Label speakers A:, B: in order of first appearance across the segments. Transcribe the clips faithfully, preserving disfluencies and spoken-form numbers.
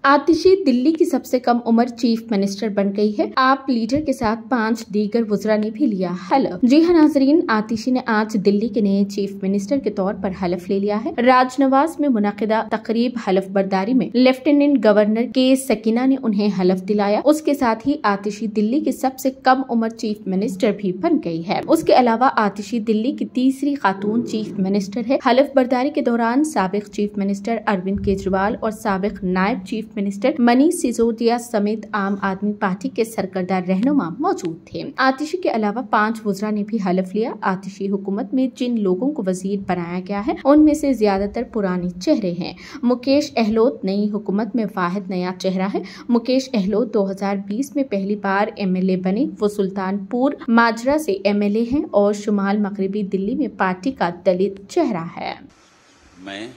A: आतिशी दिल्ली की सबसे कम उम्र चीफ मिनिस्टर बन गई है। आप लीडर के साथ पांच दीगर वुज़रा ने भी लिया हलफ। जी हाँ नाजरीन, आतिशी ने आज दिल्ली के नए चीफ मिनिस्टर के तौर पर हलफ ले लिया है। राजनवाज में मुनाकिदा तकरीब हलफ बर्दारी में लेफ्टिनेंट गवर्नर के सकीना ने उन्हें हलफ दिलाया। उसके साथ ही आतिशी दिल्ली की सबसे कम उम्र चीफ मिनिस्टर भी बन गई है। उसके अलावा आतिशी दिल्ली की तीसरी खातून चीफ मिनिस्टर है। हलफ बर्दारी के दौरान साबिक चीफ मिनिस्टर अरविंद केजरीवाल और साबिक नायब चीफ मिनिस्टर मनीष सिसोदिया समेत आम आदमी पार्टी के सरकर्दा रहनुमा मौजूद थे। आतिशी के अलावा पांच वुज़रा ने भी हलफ लिया। आतिशी हुकूमत में जिन लोगों को वजीर बनाया गया है उनमें से ज्यादातर पुराने चेहरे हैं। मुकेश अहलोत नई हुकूमत में वाहिद नया चेहरा है। मुकेश अहलोत दो हजार बीस में पहली बार एमएलए बने। वो सुल्तानपुर माजरा से एमएलए हैं और शुमाल मगरबी दिल्ली में पार्टी का दलित चेहरा है।
B: मैं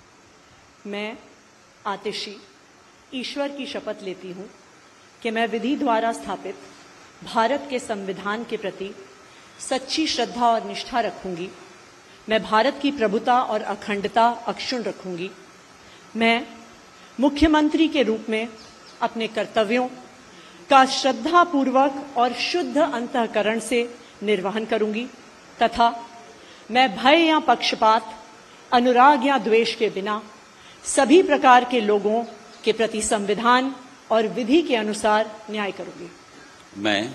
C: मैं आतिशी ईश्वर की शपथ लेती हूँ कि मैं विधि द्वारा स्थापित भारत के संविधान के प्रति सच्ची श्रद्धा और निष्ठा रखूंगी। मैं भारत की प्रभुता और अखंडता अक्षुण्ण रखूंगी। मैं मुख्यमंत्री के रूप में अपने कर्तव्यों का श्रद्धापूर्वक और शुद्ध अंतःकरण से निर्वहन करूंगी तथा मैं भय या पक्षपात, अनुराग या द्वेष के बिना सभी प्रकार के लोगों के प्रति संविधान और विधि के अनुसार न्याय करूंगी।
B: मैं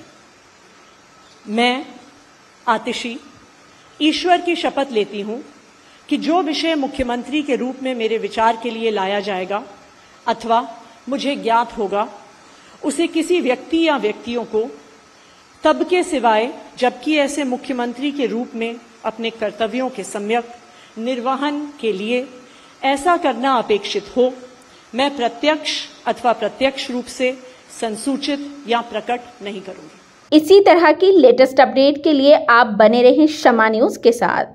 C: मैं आतिशी ईश्वर की शपथ लेती हूं कि जो विषय मुख्यमंत्री के रूप में मेरे विचार के लिए लाया जाएगा अथवा मुझे ज्ञात होगा, उसे किसी व्यक्ति या व्यक्तियों को तब के सिवाय जबकि ऐसे मुख्यमंत्री के रूप में अपने कर्तव्यों के सम्यक निर्वहन के लिए ऐसा करना अपेक्षित हो, मैं प्रत्यक्ष अथवा प्रत्यक्ष रूप से संसूचित या प्रकट नहीं करूंगी।
A: इसी तरह की लेटेस्ट अपडेट के लिए आप बने रहें शमा न्यूज के साथ।